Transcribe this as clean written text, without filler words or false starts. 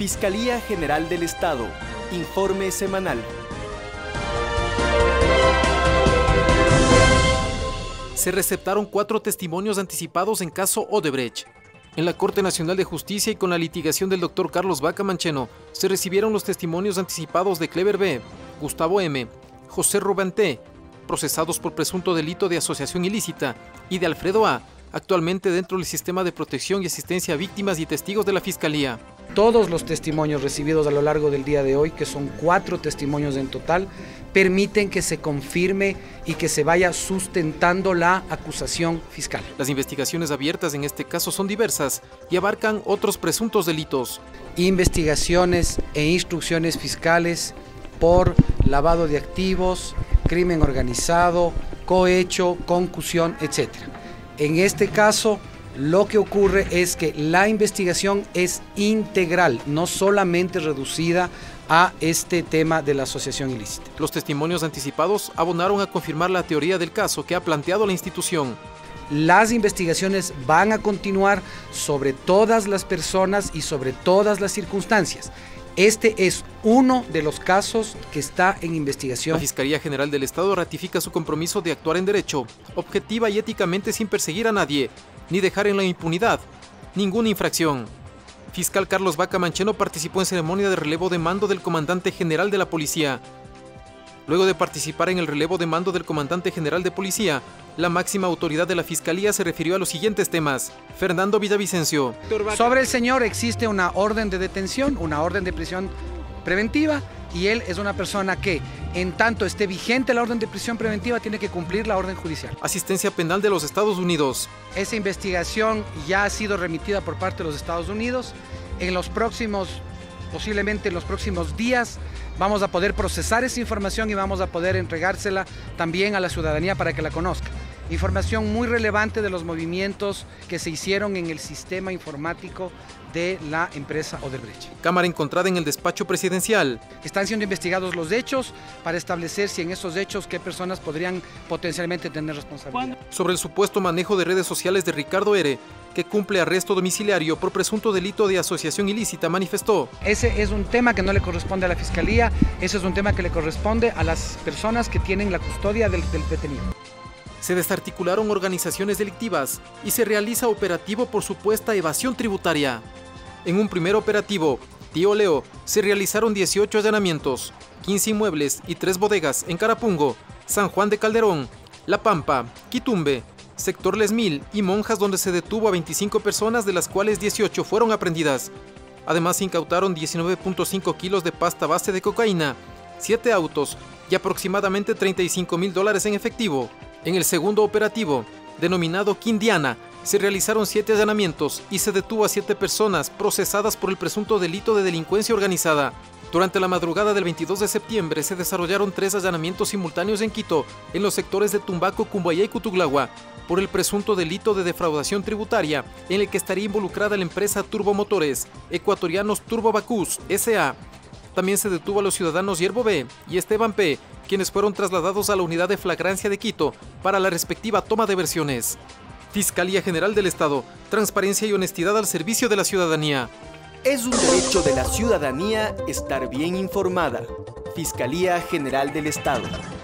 Fiscalía General del Estado. Informe semanal. Se receptaron 4 testimonios anticipados en caso Odebrecht. En la Corte Nacional de Justicia y con la litigación del Dr. Carlos Vaca Mancheno, se recibieron los testimonios anticipados de Clever B., Gustavo M., José Rubén T., procesados por presunto delito de asociación ilícita, y de Alfredo A., actualmente dentro del sistema de protección y asistencia a víctimas y testigos de la Fiscalía. Todos los testimonios recibidos a lo largo del día de hoy, que son 4 testimonios en total, permiten que se confirme y que se vaya sustentando la acusación fiscal. Las investigaciones abiertas en este caso son diversas y abarcan otros presuntos delitos. Investigaciones e instrucciones fiscales por lavado de activos, crimen organizado, cohecho, concusión, etc. En este caso, lo que ocurre es que la investigación es integral, no solamente reducida a este tema de la asociación ilícita. Los testimonios anticipados abonaron a confirmar la teoría del caso que ha planteado la institución. Las investigaciones van a continuar sobre todas las personas y sobre todas las circunstancias. Este es uno de los casos que está en investigación. La Fiscalía General del Estado ratifica su compromiso de actuar en derecho, objetiva y éticamente sin perseguir a nadie, ni dejar en la impunidad ninguna infracción. Fiscal Carlos Vaca Mancheno participó en ceremonia de relevo de mando del comandante general de la policía. Luego de participar en el relevo de mando del comandante general de policía, la máxima autoridad de la Fiscalía se refirió a los siguientes temas. Fernando Villavicencio. Sobre el señor existe una orden de detención, una orden de prisión preventiva, y él es una persona que, en tanto esté vigente la orden de prisión preventiva, tiene que cumplir la orden judicial. Asistencia penal de los Estados Unidos. Esa investigación ya ha sido remitida por parte de los Estados Unidos. Posiblemente en los próximos días vamos a poder procesar esa información y vamos a poder entregársela también a la ciudadanía para que la conozca. Información muy relevante de los movimientos que se hicieron en el sistema informático de la empresa Odebrecht. Cámara encontrada en el despacho presidencial. Están siendo investigados los hechos para establecer si en esos hechos qué personas podrían potencialmente tener responsabilidad. Sobre el supuesto manejo de redes sociales de Ricardo R., que cumple arresto domiciliario por presunto delito de asociación ilícita, manifestó. Ese es un tema que no le corresponde a la Fiscalía, ese es un tema que le corresponde a las personas que tienen la custodia del detenido. Se desarticularon organizaciones delictivas y se realiza operativo por supuesta evasión tributaria. En un primer operativo, Tío Leo, se realizaron 18 allanamientos, 15 inmuebles y 3 bodegas en Carapungo, San Juan de Calderón, La Pampa, Quitumbe, sector Les Mil y Monjas, donde se detuvo a 25 personas, de las cuales 18 fueron aprehendidas. Además, se incautaron 19.5 kilos de pasta base de cocaína, 7 autos y aproximadamente $35.000 en efectivo. En el segundo operativo, denominado Quindiana, se realizaron 7 allanamientos y se detuvo a 7 personas procesadas por el presunto delito de delincuencia organizada. Durante la madrugada del 22 de septiembre se desarrollaron 3 allanamientos simultáneos en Quito, en los sectores de Tumbaco, Cumbayá y Cutuglagua, por el presunto delito de defraudación tributaria, en el que estaría involucrada la empresa Turbomotores, Ecuatorianos Turbobacus, S.A. También se detuvo a los ciudadanos Yerbo B. y Esteban P., quienes fueron trasladados a la unidad de flagrancia de Quito para la respectiva toma de versiones. Fiscalía General del Estado, transparencia y honestidad al servicio de la ciudadanía. Es un derecho de la ciudadanía estar bien informada. Fiscalía General del Estado.